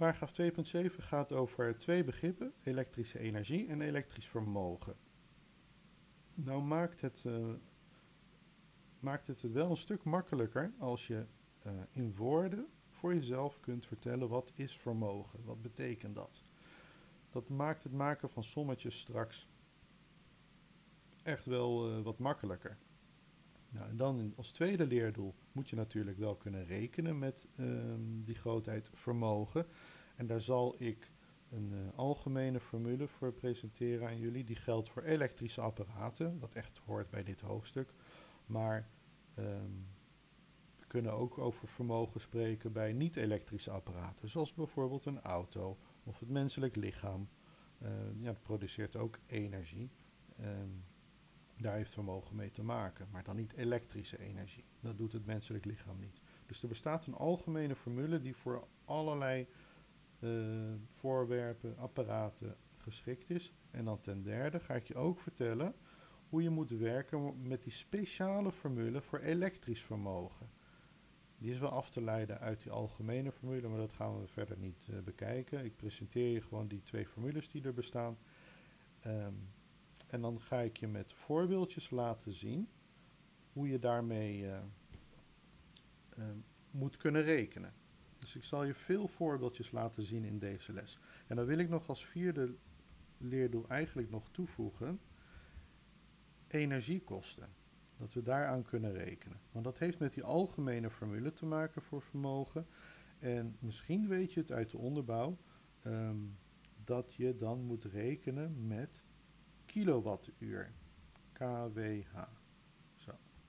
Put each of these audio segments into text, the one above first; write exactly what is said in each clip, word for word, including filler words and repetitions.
Paragraaf twee punt zeven gaat over twee begrippen, elektrische energie en elektrisch vermogen. Nou maakt het, uh, maakt het het wel een stuk makkelijker als je uh, in woorden voor jezelf kunt vertellen wat is vermogen, wat betekent dat. Dat maakt het maken van sommetjes straks echt wel uh, wat makkelijker. Nou, en dan in, als tweede leerdoel moet je natuurlijk wel kunnen rekenen met uh, die grootheid vermogen. En daar zal ik een uh, algemene formule voor presenteren aan jullie. Die geldt voor elektrische apparaten, wat echt hoort bij dit hoofdstuk. Maar um, we kunnen ook over vermogen spreken bij niet-elektrische apparaten. Zoals bijvoorbeeld een auto of het menselijk lichaam. Uh, ja, dat produceert ook energie. Um, Daar heeft vermogen mee te maken, maar dan niet elektrische energie. Dat doet het menselijk lichaam niet. Dus er bestaat een algemene formule die voor allerlei uh, voorwerpen, apparaten geschikt is. En dan ten derde ga ik je ook vertellen hoe je moet werken met die speciale formule voor elektrisch vermogen. Die is wel af te leiden uit die algemene formule, maar dat gaan we verder niet uh, bekijken. Ik presenteer je gewoon die twee formules die er bestaan. Um, En dan ga ik je met voorbeeldjes laten zien hoe je daarmee uh, uh, moet kunnen rekenen. Dus ik zal je veel voorbeeldjes laten zien in deze les. En dan wil ik nog als vierde leerdoel eigenlijk nog toevoegen energiekosten. Dat we daaraan kunnen rekenen. Want dat heeft met die algemene formule te maken voor vermogen. En misschien weet je het uit de onderbouw um, dat je dan moet rekenen met kilowattuur, kWh. Zo.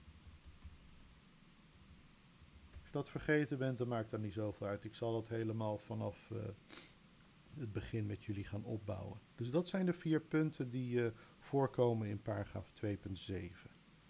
Als je dat vergeten bent, dan maakt dat niet zoveel uit. Ik zal dat helemaal vanaf uh, het begin met jullie gaan opbouwen. Dus dat zijn de vier punten die uh, voorkomen in paragraaf twee punt zeven.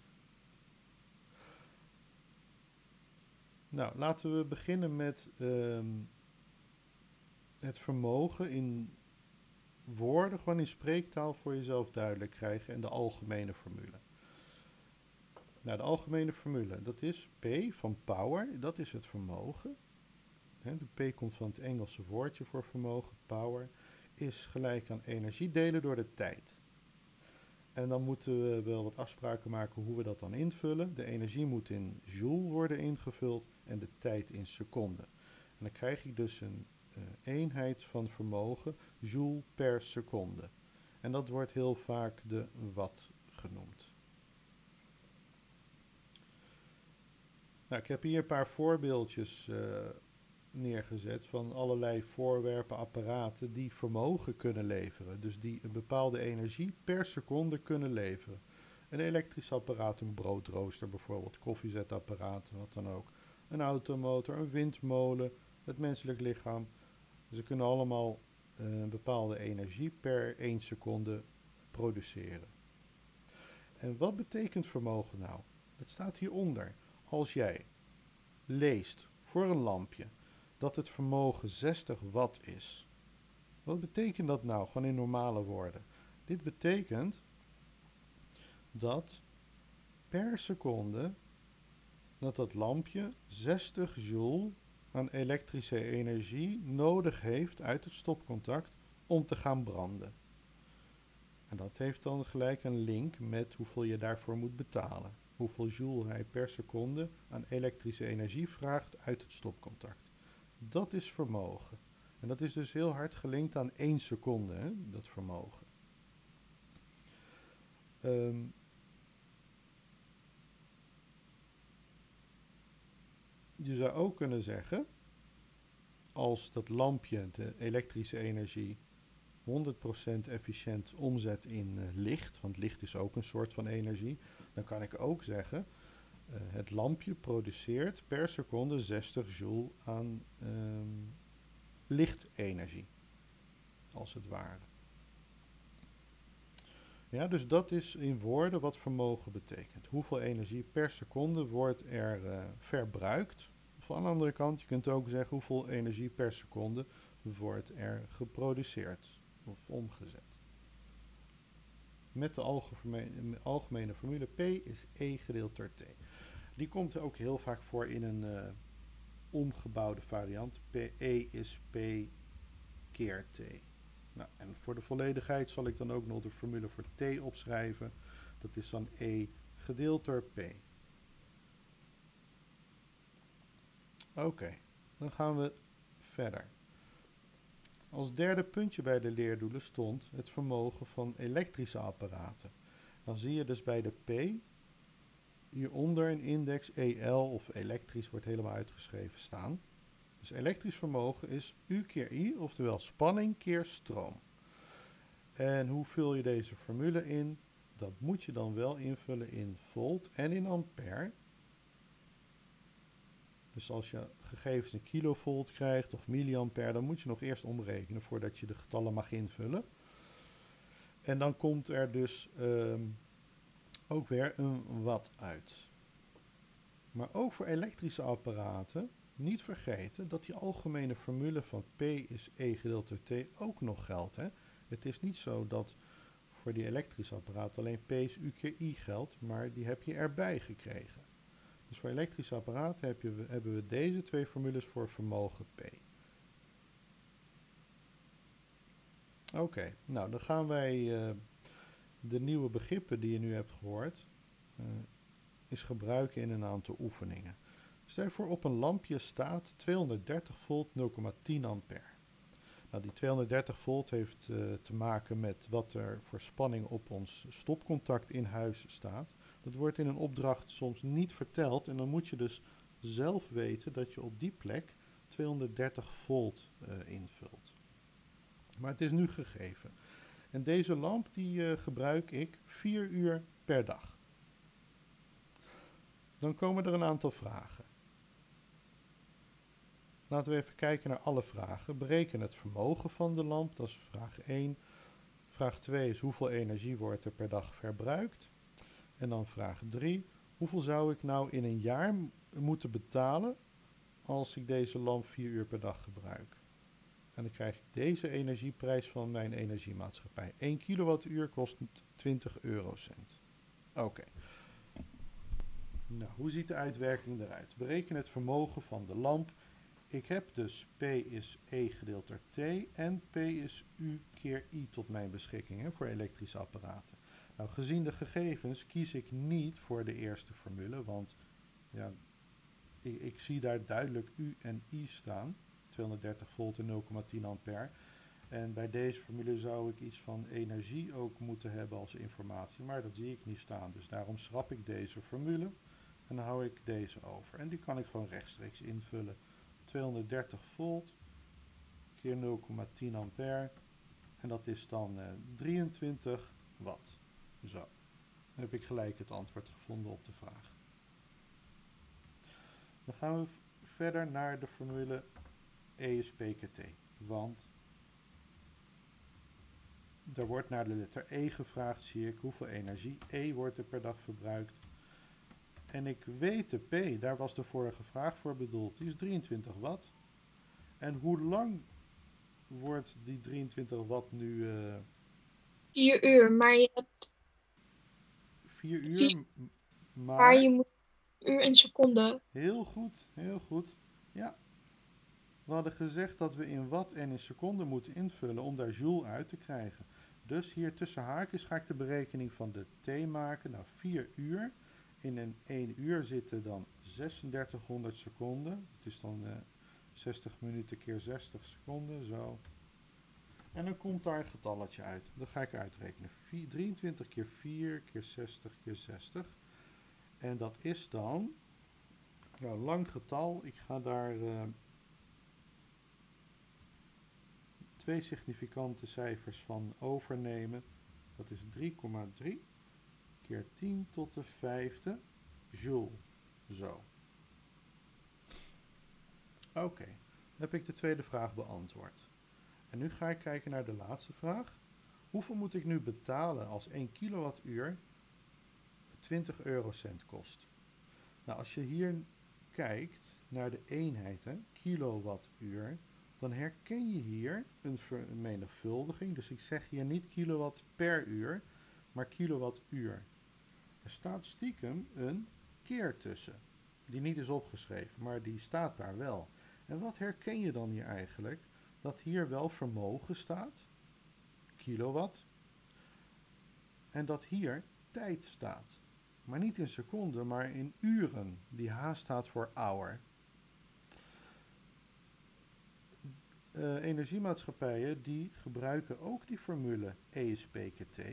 Nou, laten we beginnen met uh, het vermogen in woorden, gewoon in spreektaal voor jezelf duidelijk krijgen en de algemene formule. Nou, de algemene formule, dat is P van power, dat is het vermogen. He, de P komt van het Engelse woordje voor vermogen, power, is gelijk aan energie delen door de tijd. En dan moeten we wel wat afspraken maken hoe we dat dan invullen. De energie moet in joule worden ingevuld en de tijd in seconden. En dan krijg ik dus een Uh, eenheid van vermogen, joule per seconde. En dat wordt heel vaak de watt genoemd. Nou, ik heb hier een paar voorbeeldjes uh, neergezet van allerlei voorwerpen, apparaten die vermogen kunnen leveren. Dus die een bepaalde energie per seconde kunnen leveren. Een elektrisch apparaat, een broodrooster bijvoorbeeld, koffiezetapparaat, wat dan ook. Een automotor, een windmolen, het menselijk lichaam. Ze kunnen allemaal uh, een bepaalde energie per één seconde produceren. En wat betekent vermogen nou? Dat staat hieronder. Als jij leest voor een lampje dat het vermogen zestig watt is. Wat betekent dat nou, gewoon in normale woorden? Dit betekent dat per seconde dat dat lampje zestig joule aan elektrische energie nodig heeft uit het stopcontact om te gaan branden. En dat heeft dan gelijk een link met hoeveel je daarvoor moet betalen. Hoeveel joule hij per seconde aan elektrische energie vraagt uit het stopcontact. Dat is vermogen. En dat is dus heel hard gelinkt aan één seconde, hè, dat vermogen. Um, Je zou ook kunnen zeggen, als dat lampje de elektrische energie honderd procent efficiënt omzet in uh, licht, want licht is ook een soort van energie, dan kan ik ook zeggen, uh, het lampje produceert per seconde zestig joule aan um, lichtenergie, als het ware. Ja, dus dat is in woorden wat vermogen betekent. Hoeveel energie per seconde wordt er uh, verbruikt. Of aan de andere kant, je kunt ook zeggen hoeveel energie per seconde wordt er geproduceerd of omgezet. Met de algemene, algemene formule P is E gedeeld door T. Die komt ook heel vaak voor in een uh, omgebouwde variant. P, E is P keer T. Nou, en voor de volledigheid zal ik dan ook nog de formule voor T opschrijven. Dat is dan E gedeeld door P. Oké, okay, dan gaan we verder. Als derde puntje bij de leerdoelen stond het vermogen van elektrische apparaten. Dan zie je dus bij de P hieronder een index E L of elektrisch wordt helemaal uitgeschreven staan. Dus elektrisch vermogen is U keer I, oftewel spanning keer stroom. En hoe vul je deze formule in? Dat moet je dan wel invullen in volt en in ampère. Dus als je gegevens in kilovolt krijgt of milliampère, dan moet je nog eerst omrekenen voordat je de getallen mag invullen. En dan komt er dus um, ook weer een watt uit. Maar ook voor elektrische apparaten, niet vergeten dat die algemene formule van P is E gedeeld door T ook nog geldt. Hè? Het is niet zo dat voor die elektrische apparaten alleen P is U keer I geldt, maar die heb je erbij gekregen. Dus voor elektrische apparaten heb je, hebben we deze twee formules voor vermogen P. Oké, okay, nou dan gaan wij uh, de nieuwe begrippen die je nu hebt gehoord, uh, is gebruiken in een aantal oefeningen. Stel je voor op een lampje staat tweehonderddertig volt nul komma tien ampère. Nou, die tweehonderddertig volt heeft uh, te maken met wat er voor spanning op ons stopcontact in huis staat. Dat wordt in een opdracht soms niet verteld en dan moet je dus zelf weten dat je op die plek tweehonderddertig volt uh, invult. Maar het is nu gegeven. En deze lamp die uh, gebruik ik vier uur per dag. Dan komen er een aantal vragen. Laten we even kijken naar alle vragen. Bereken het vermogen van de lamp, dat is vraag één. Vraag twee is hoeveel energie wordt er per dag verbruikt. En dan vraag drie. Hoeveel zou ik nou in een jaar moeten betalen als ik deze lamp vier uur per dag gebruik? En dan krijg ik deze energieprijs van mijn energiemaatschappij. één kilowattuur kost twintig eurocent. Oké. Okay. Nou, hoe ziet de uitwerking eruit? Bereken het vermogen van de lamp. Ik heb dus P is E gedeeld door T en P is U keer I tot mijn beschikking hè, voor elektrische apparaten. Nou, gezien de gegevens kies ik niet voor de eerste formule, want ja, ik, ik zie daar duidelijk U en I staan, tweehonderddertig volt en nul komma tien ampère. En bij deze formule zou ik iets van energie ook moeten hebben als informatie, maar dat zie ik niet staan. Dus daarom schrap ik deze formule en dan hou ik deze over. En die kan ik gewoon rechtstreeks invullen. tweehonderddertig volt keer nul komma tien ampère en dat is dan uh, drieëntwintig watt. Zo, dan heb ik gelijk het antwoord gevonden op de vraag. Dan gaan we verder naar de formule E is P keer T, want er wordt naar de letter E gevraagd, zie ik hoeveel energie E wordt er per dag verbruikt. En ik weet de P, daar was de vorige vraag voor bedoeld, die is drieëntwintig watt. En hoe lang wordt die drieëntwintig watt nu? Uh, vier uur, maar je hebt... vier uur, vier, maar... maar je moet uur en seconde. Heel goed, heel goed. Ja. We hadden gezegd dat we in watt en in seconden moeten invullen om daar joule uit te krijgen. Dus hier tussen haakjes ga ik de berekening van de T maken. Nou, vier uur. In een één uur zitten dan zesendertighonderd seconden. Dat is dan uh, zestig minuten keer zestig seconden, zo. En dan komt daar een getalletje uit. Dat ga ik uitrekenen. drieëntwintig keer vier keer zestig keer zestig. En dat is dan, nou, lang getal. Ik ga daar uh, twee significante cijfers van overnemen. Dat is drie komma drie keer tien tot de vijfde joule. Zo. Oké, okay. Dan heb ik de tweede vraag beantwoord. En nu ga ik kijken naar de laatste vraag. Hoeveel moet ik nu betalen als één kilowattuur twintig eurocent kost? Nou, als je hier kijkt naar de eenheid, hè, kilowattuur, dan herken je hier een vermenigvuldiging. Dus ik zeg hier niet kilowatt per uur, maar kilowattuur. Er staat stiekem een keer tussen, die niet is opgeschreven, maar die staat daar wel. En wat herken je dan hier eigenlijk? dat hier wel vermogen staat, kilowatt, en dat hier tijd staat. Maar niet in seconden, maar in uren. Die H staat voor hour. Uh, energiemaatschappijen die gebruiken ook die formule E is P K T.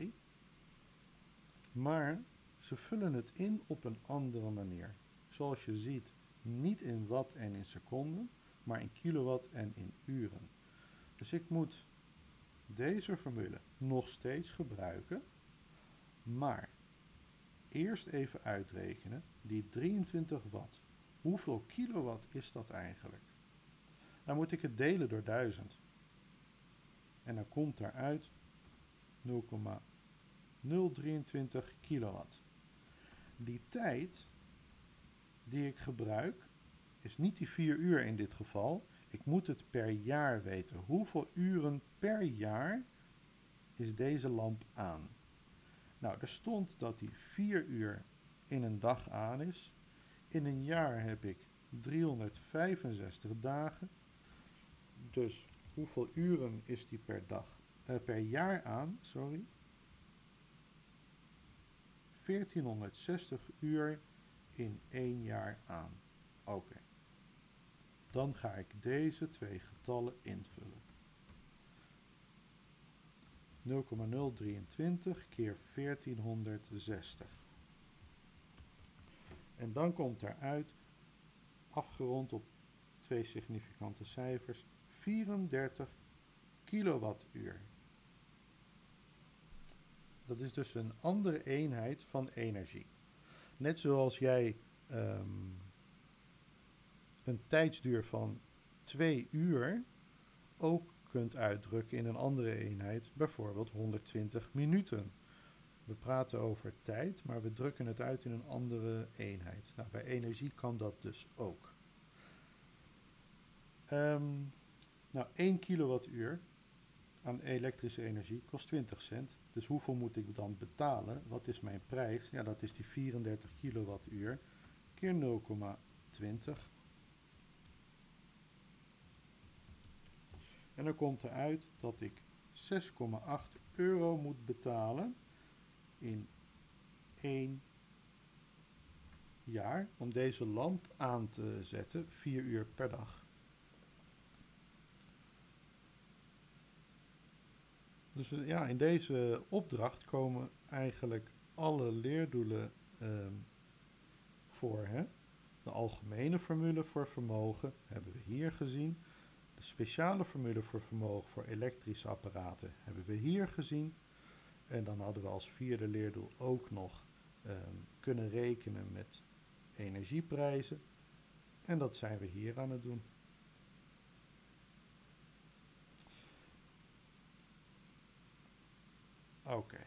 Maar ze vullen het in op een andere manier. Zoals je ziet, niet in watt en in seconden, maar in kilowatt en in uren. Dus ik moet deze formule nog steeds gebruiken, maar eerst even uitrekenen, die drieëntwintig watt. Hoeveel kilowatt is dat eigenlijk? Dan moet ik het delen door duizend. En dan komt daaruit nul komma nul drieëntwintig kilowatt. Die tijd die ik gebruik is niet die vier uur in dit geval. Ik moet het per jaar weten. Hoeveel uren per jaar is deze lamp aan? Nou, er stond dat die vier uur in een dag aan is. In een jaar heb ik driehonderdvijfenzestig dagen. Dus hoeveel uren is die per dag, uh, per jaar aan? Sorry. veertienhonderdzestig uur in één jaar aan. Oké. Okay. Dan ga ik deze twee getallen invullen. nul komma nul drieëntwintig keer veertienhonderdzestig. En dan komt eruit, afgerond op twee significante cijfers, vierendertig kilowattuur. Dat is dus een andere eenheid van energie. Net zoals jij um, een tijdsduur van twee uur ook kunt uitdrukken in een andere eenheid, bijvoorbeeld honderdtwintig minuten. We praten over tijd, maar we drukken het uit in een andere eenheid. Nou, bij energie kan dat dus ook. Um, nou, één kilowattuur aan elektrische energie kost twintig cent. Dus hoeveel moet ik dan betalen? Wat is mijn prijs? Ja, dat is die vierendertig kilowattuur keer nul komma twintig. En dan komt eruit dat ik zes komma acht euro moet betalen in één jaar om deze lamp aan te zetten, vier uur per dag. Dus ja, in deze opdracht komen eigenlijk alle leerdoelen um, voor. Hè? De algemene formule voor vermogen hebben we hier gezien. De speciale formule voor vermogen voor elektrische apparaten hebben we hier gezien. En dan hadden we als vierde leerdoel ook nog um, kunnen rekenen met energieprijzen. En dat zijn we hier aan het doen. Oké. Okay.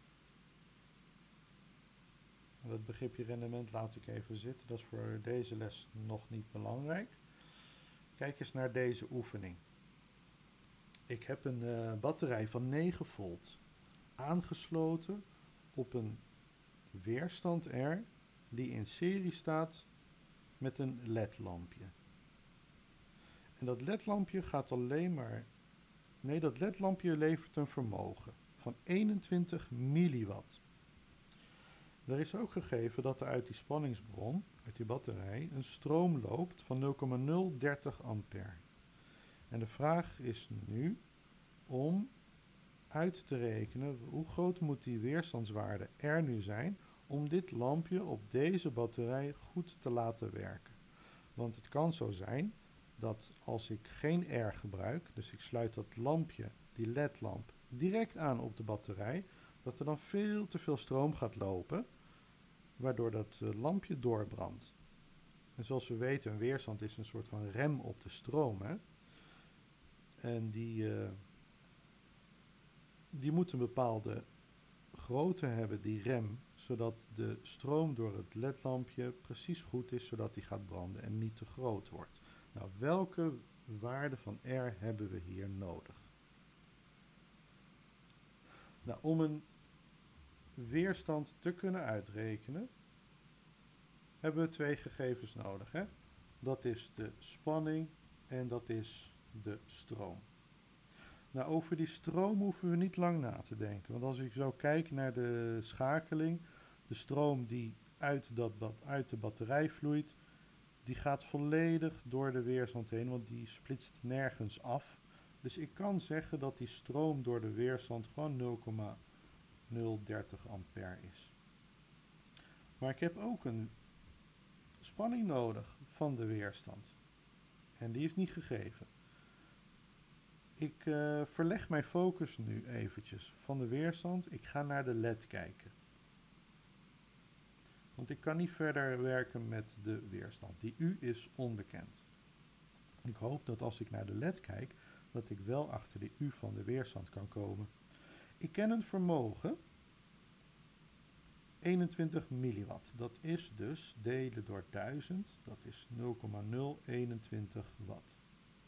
Dat begripje rendement laat ik even zitten. Dat is voor deze les nog niet belangrijk. Kijk eens naar deze oefening. Ik heb een uh, batterij van negen volt aangesloten op een weerstand R die in serie staat met een L E D-lampje. En dat L E D-lampje gaat alleen maar... Nee, dat L E D-lampje levert een vermogen van eenentwintig milliwatt. Er is ook gegeven dat er uit die spanningsbron, uit die batterij, een stroom loopt van nul komma nul dertig ampère. En de vraag is nu om uit te rekenen hoe groot moet die weerstandswaarde R nu zijn om dit lampje op deze batterij goed te laten werken. Want het kan zo zijn dat als ik geen R gebruik, dus ik sluit dat lampje, die L E D-lamp, direct aan op de batterij, dat er dan veel te veel stroom gaat lopen, waardoor dat uh, lampje doorbrandt. En zoals we weten, een weerstand is een soort van rem op de stroom. Hè? En die, uh, die moet een bepaalde grootte hebben, die rem, zodat de stroom door het L E D-lampje precies goed is, zodat die gaat branden en niet te groot wordt. Nou, welke waarde van R hebben we hier nodig? Nou, om een weerstand te kunnen uitrekenen, hebben we twee gegevens nodig. Hè? Dat is de spanning en dat is de stroom. Nou, over die stroom hoeven we niet lang na te denken. Want als ik zo kijk naar de schakeling, de stroom die uit, dat, bat- uit de batterij vloeit, die gaat volledig door de weerstand heen, want die splitst nergens af. Dus ik kan zeggen dat die stroom door de weerstand gewoon nul komma nul dertig ampère is. Maar ik heb ook een spanning nodig van de weerstand. En die is niet gegeven. Ik uh, verleg mijn focus nu eventjes van de weerstand. Ik ga naar de L E D kijken. Want ik kan niet verder werken met de weerstand. Die U is onbekend. Ik hoop dat als ik naar de L E D kijk, dat ik wel achter de U van de weerstand kan komen. Ik ken een vermogen, eenentwintig milliwatt. Dat is dus delen door duizend, dat is nul komma nul eenentwintig watt.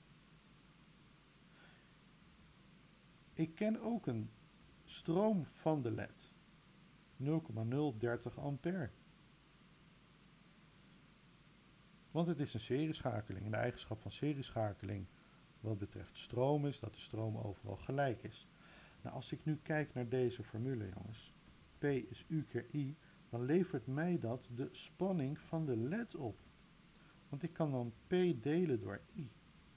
Ik ken ook een stroom van de L E D, nul komma nul dertig ampère. Want het is een serieschakeling en de eigenschap van serieschakeling wat betreft stroom is dat de stroom overal gelijk is. Nou, als ik nu kijk naar deze formule, jongens, P is U keer I, dan levert mij dat de spanning van de L E D op. Want ik kan dan P delen door I.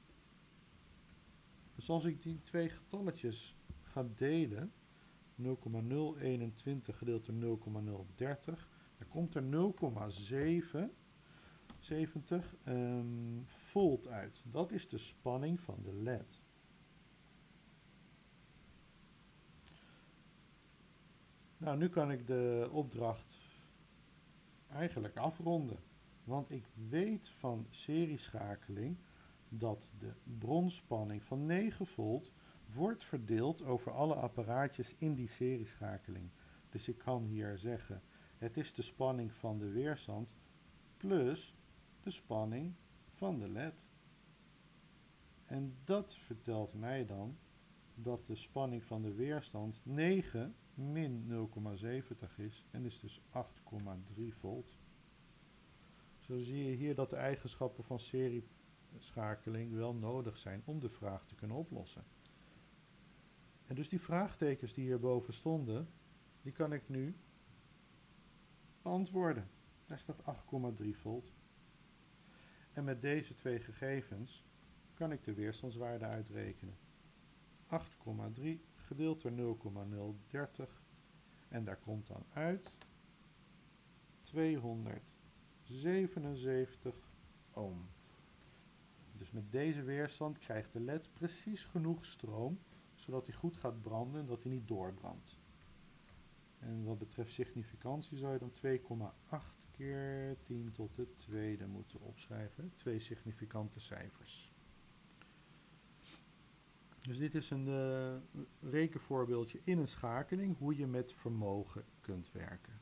Dus als ik die twee getalletjes ga delen, nul komma nul eenentwintig gedeeld door nul komma nul dertig, dan komt er nul komma zevenenzeventig um, volt uit. Dat is de spanning van de L E D. Nou, nu kan ik de opdracht eigenlijk afronden. Want ik weet van serieschakeling dat de bronspanning van negen volt wordt verdeeld over alle apparaatjes in die serieschakeling. Dus ik kan hier zeggen, het is de spanning van de weerstand plus de spanning van de L E D. En dat vertelt mij dan dat de spanning van de weerstand negen min nul komma zeventig is en is dus acht komma drie volt. Zo zie je hier dat de eigenschappen van serieschakeling wel nodig zijn om de vraag te kunnen oplossen. En dus die vraagtekens die hierboven stonden, die kan ik nu beantwoorden. Daar staat acht komma drie volt. En met deze twee gegevens kan ik de weerstandswaarde uitrekenen. acht komma drie gedeeld door nul komma nul dertig en daar komt dan uit tweehonderdzevenenzeventig ohm. Dus met deze weerstand krijgt de L E D precies genoeg stroom, zodat hij goed gaat branden en dat hij niet doorbrandt. En wat betreft significantie zou je dan twee komma acht keer tien tot de tweede moeten opschrijven. Twee significante cijfers. Dus dit is een uh, rekenvoorbeeldje in een schakeling, hoe je met vermogen kunt werken.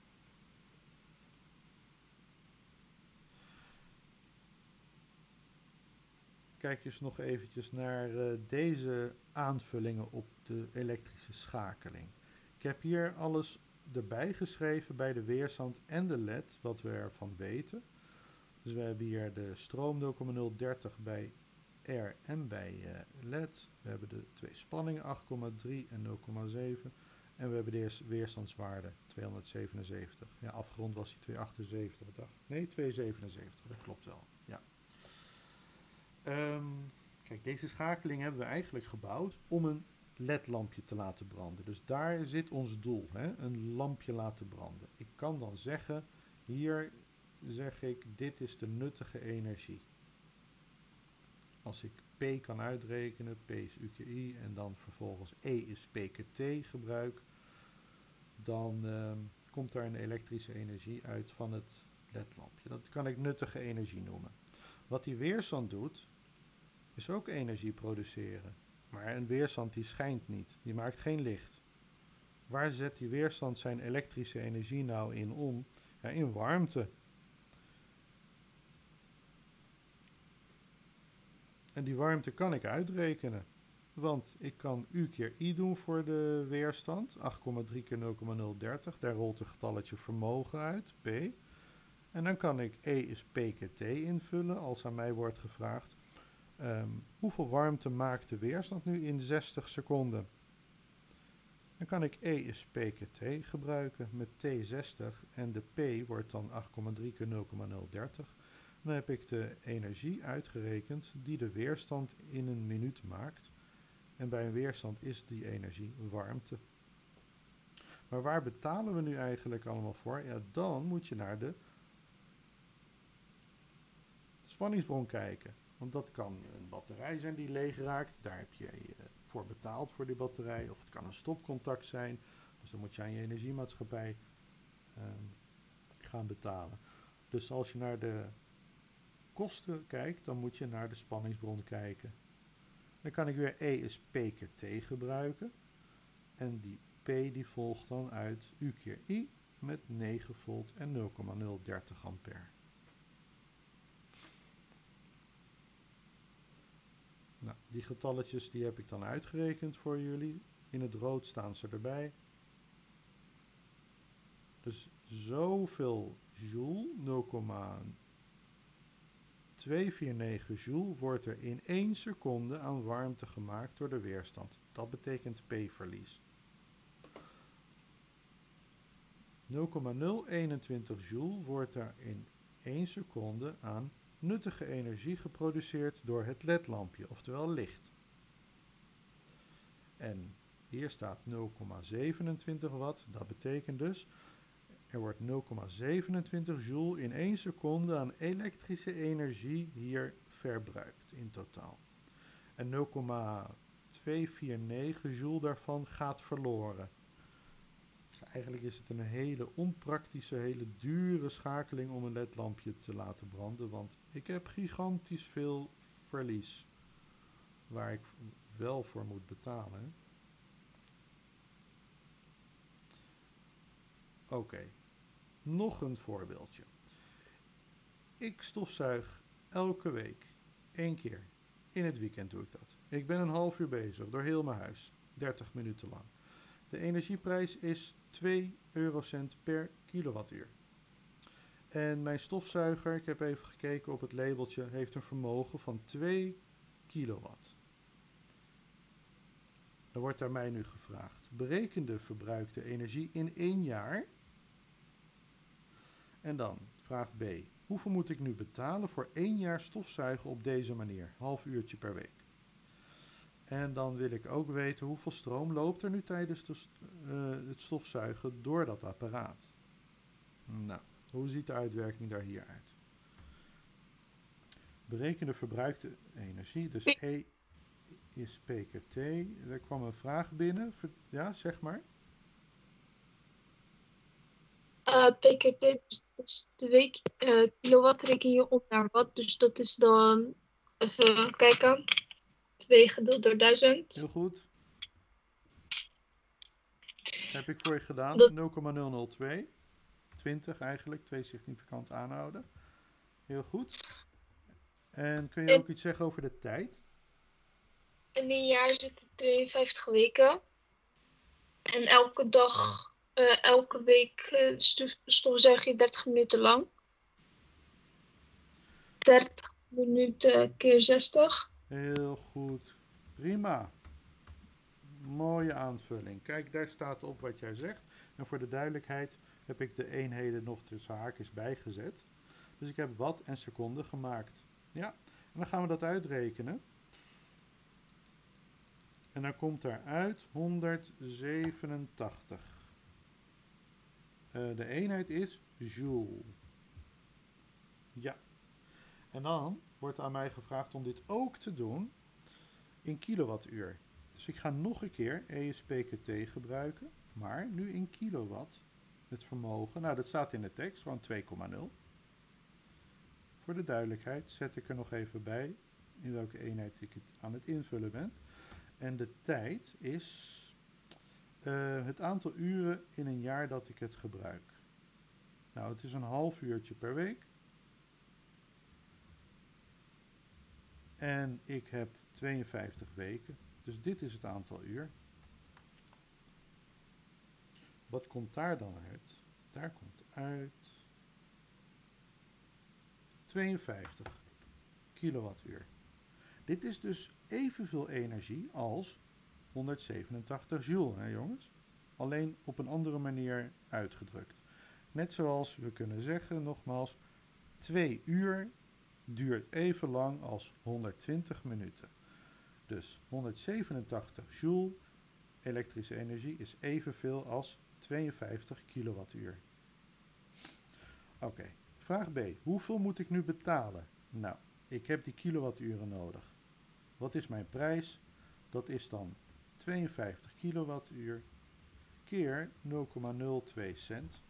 Kijk eens nog eventjes naar uh, deze aanvullingen op de elektrische schakeling. Ik heb hier alles erbij geschreven bij de weerstand en de L E D, wat we ervan weten. Dus we hebben hier de stroom nul komma nul dertig bij R en bij uh, L E D. We hebben de twee spanningen acht komma drie en nul komma zeven. En we hebben de eerste weerstandswaarde tweehonderdzevenenzeventig. Ja, afgerond was die tweehonderdachtenzeventig. Dacht. Nee, tweehonderdzevenenzeventig. Dat klopt wel. Ja. Um, kijk, deze schakeling hebben we eigenlijk gebouwd om een L E D-lampje te laten branden. Dus daar zit ons doel, hè? Een lampje laten branden. Ik kan dan zeggen, hier zeg ik, dit is de nuttige energie. Als ik P kan uitrekenen, P is U keer I en dan vervolgens E is P keer T gebruik, dan uh, komt daar een elektrische energie uit van het L E D-lampje. Dat kan ik nuttige energie noemen. Wat die weerstand doet, is ook energie produceren. Maar een weerstand die schijnt niet, die maakt geen licht. Waar zet die weerstand zijn elektrische energie nou in om? Ja, in warmte. En die warmte kan ik uitrekenen. Want ik kan U keer I doen voor de weerstand. acht komma drie keer nul komma nul dertig. Daar rolt een getalletje vermogen uit, P. En dan kan ik E is P keer T invullen als aan mij wordt gevraagd. Um, hoeveel warmte maakt de weerstand nu in zestig seconden? Dan kan ik E is P keer T gebruiken met T zestig en de P wordt dan acht komma drie keer nul komma nul dertig. Dan heb ik de energie uitgerekend die de weerstand in een minuut maakt. En bij een weerstand is die energie warmte. Maar waar betalen we nu eigenlijk allemaal voor? Ja, dan moet je naar de spanningsbron kijken. Want dat kan een batterij zijn die leeg raakt. Daar heb je voor betaald voor die batterij. Of het kan een stopcontact zijn. Dus dan moet je aan je energiemaatschappij um, gaan betalen. Dus als je naar de kosten kijkt, dan moet je naar de spanningsbron kijken. Dan kan ik weer E is P keer T gebruiken. En die P die volgt dan uit U keer I met negen volt en nul komma nul dertig ampère. Nou, die getalletjes die heb ik dan uitgerekend voor jullie. In het rood staan ze erbij. Dus zoveel joule, nul komma tweehonderdnegenenveertig joule, wordt er in één seconde aan warmte gemaakt door de weerstand. Dat betekent P-verlies. nul komma nul eenentwintig joule wordt er in één seconde aan nuttige energie geproduceerd door het ledlampje, oftewel licht. En hier staat nul komma zevenentwintig watt, dat betekent dus er wordt nul komma zevenentwintig joule in één seconde aan elektrische energie hier verbruikt in totaal. En nul komma tweehonderdnegenenveertig joule daarvan gaat verloren. Dus eigenlijk is het een hele onpraktische, hele dure schakeling om een ledlampje te laten branden, want ik heb gigantisch veel verlies waar ik wel voor moet betalen. Oké, okay. Nog een voorbeeldje. Ik stofzuig elke week, één keer. In het weekend doe ik dat. Ik ben een half uur bezig door heel mijn huis, dertig minuten lang. De energieprijs is twee eurocent per kilowattuur. En mijn stofzuiger, ik heb even gekeken op het labeltje, heeft een vermogen van twee kilowatt. Dan wordt aan mij nu gevraagd, bereken de verbruikte energie in één jaar. En dan, vraag B, hoeveel moet ik nu betalen voor één jaar stofzuigen op deze manier? Half uurtje per week. En dan wil ik ook weten hoeveel stroom loopt er nu tijdens de st uh, het stofzuigen door dat apparaat. Nou, hoe ziet de uitwerking daar hier uit? Bereken de verbruikte energie, dus E is P keer T. Er kwam een vraag binnen. Ja, zeg maar. Uh, P keer T, dus dat is twee uh, kilowatt, reken je op naar watt. Dus dat is dan, even kijken, twee gedeeld door duizend. Heel goed. Heb ik voor je gedaan. nul komma nul nul twee. twintig eigenlijk, twee significant aanhouden. Heel goed. En kun je ook iets zeggen over de tijd? In een jaar zitten tweeënvijftig weken. En elke dag, uh, elke week uh, stofzuig je dertig minuten lang. dertig minuten keer zestig. Heel goed. Prima. Mooie aanvulling. Kijk, daar staat op wat jij zegt. En voor de duidelijkheid heb ik de eenheden nog tussen haakjes bijgezet. Dus ik heb watt en seconden gemaakt. Ja, en dan gaan we dat uitrekenen. En dan komt daaruit honderdzevenentachtig. Uh, de eenheid is joule. Ja. En dan wordt aan mij gevraagd om dit ook te doen in kilowattuur. Dus ik ga nog een keer E is P keer T gebruiken, maar nu in kilowatt. Het vermogen, nou dat staat in de tekst, gewoon twee komma nul. Voor de duidelijkheid zet ik er nog even bij in welke eenheid ik het aan het invullen ben. En de tijd is uh, het aantal uren in een jaar dat ik het gebruik. Nou, het is een half uurtje per week. En ik heb tweeënvijftig weken. Dus dit is het aantal uur. Wat komt daar dan uit? Daar komt uit tweeënvijftig kilowattuur. Dit is dus evenveel energie als honderdzevenentachtig joule, hè jongens? Alleen op een andere manier uitgedrukt. Net zoals we kunnen zeggen, nogmaals, twee uur duurt even lang als honderdtwintig minuten. Dus honderdzevenentachtig joule elektrische energie is evenveel als tweeënvijftig kilowattuur. Oké, okay. Vraag B. Hoeveel moet ik nu betalen? Nou, ik heb die kilowatturen nodig. Wat is mijn prijs? Dat is dan tweeënvijftig kilowattuur keer nul komma nul twee cent.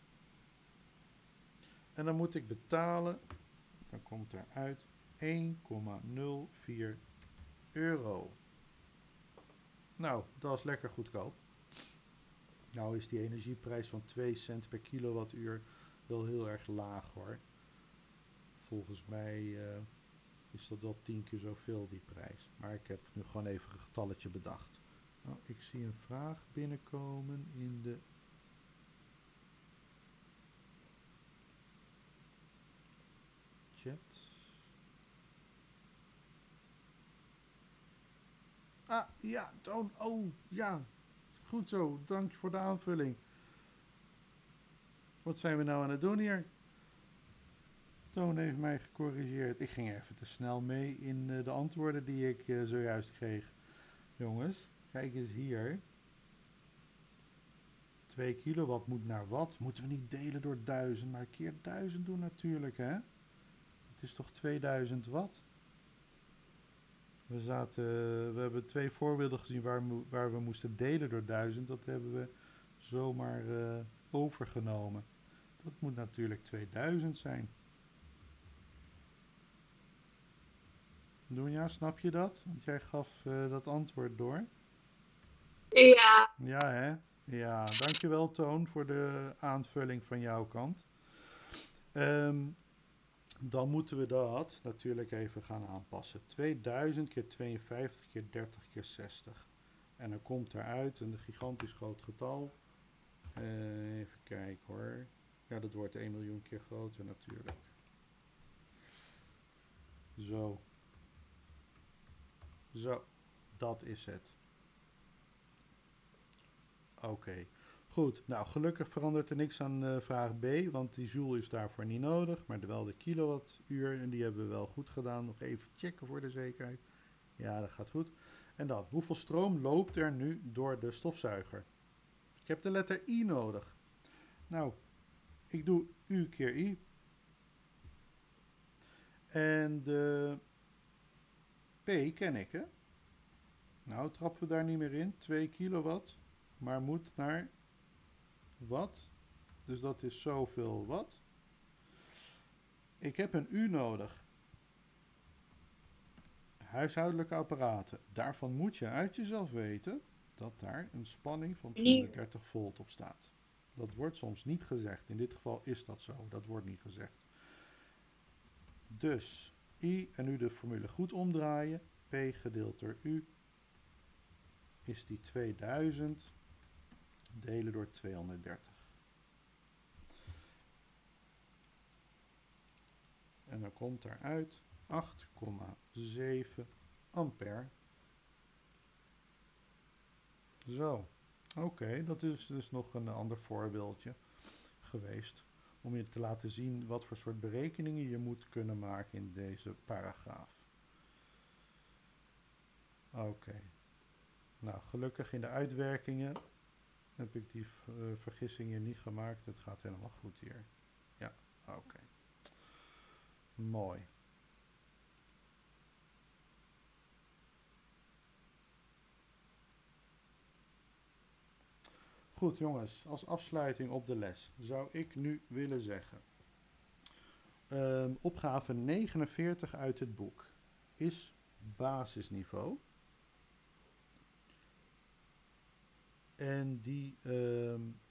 En dan moet ik betalen, dan komt eruit één komma nul vier euro. Nou, dat is lekker goedkoop. Nou is die energieprijs van twee cent per kilowattuur wel heel erg laag hoor. Volgens mij uh, is dat wel tien keer zoveel die prijs. Maar ik heb nu gewoon even een getalletje bedacht. Nou, ik zie een vraag binnenkomen in de chat. Ah, ja, Toon. Oh, ja. Goed zo. Dank je voor de aanvulling. Wat zijn we nou aan het doen hier? Toon heeft mij gecorrigeerd. Ik ging even te snel mee in uh, de antwoorden die ik uh, zojuist kreeg. Jongens, kijk eens hier. twee kilowatt moet naar wat? Moeten we niet delen door duizend, maar keer duizend doen natuurlijk, hè? Het is toch tweeduizend watt? We, zaten, we hebben twee voorbeelden gezien waar, waar we moesten delen door duizend. Dat hebben we zomaar uh, overgenomen. Dat moet natuurlijk tweeduizend zijn. Doenja, snap je dat? Want jij gaf uh, dat antwoord door. Ja. Ja, hè? Ja, dankjewel Toon voor de aanvulling van jouw kant. Um, dan moeten we dat natuurlijk even gaan aanpassen. tweeduizend keer tweeënvijftig keer dertig keer zestig. En dan komt eruit een gigantisch groot getal. Uh, even kijken hoor. Ja, dat wordt één miljoen keer groter natuurlijk. Zo. Zo, dat is het. Oké, okay. Goed. Nou, gelukkig verandert er niks aan uh, vraag B, want die joule is daarvoor niet nodig, maar wel de kilowattuur en die hebben we wel goed gedaan. Nog even checken voor de zekerheid. Ja, dat gaat goed. En dan, hoeveel stroom loopt er nu door de stofzuiger? Ik heb de letter I nodig. Nou, ik doe U keer I. En de P ken ik, hè? Nou, trappen we daar niet meer in. twee kilowatt, maar moet naar watt. Dus dat is zoveel watt. Ik heb een U nodig. Huishoudelijke apparaten. Daarvan moet je uit jezelf weten dat daar een spanning van tweehonderddertig volt op staat. Dat wordt soms niet gezegd. In dit geval is dat zo. Dat wordt niet gezegd. Dus I, en nu de formule goed omdraaien. P gedeeld door U is die tweeduizend delen door tweehonderddertig. En dan komt daaruit acht komma zeven ampère. Zo, oké, okay, dat is dus nog een ander voorbeeldje geweest. Om je te laten zien wat voor soort berekeningen je moet kunnen maken in deze paragraaf. Oké. Okay. Nou, gelukkig in de uitwerkingen heb ik die uh, vergissingen niet gemaakt. Het gaat helemaal goed hier. Ja, oké. Okay. Mooi. Goed jongens, als afsluiting op de les zou ik nu willen zeggen. Um, opgave negenenveertig uit het boek is basisniveau. En die um,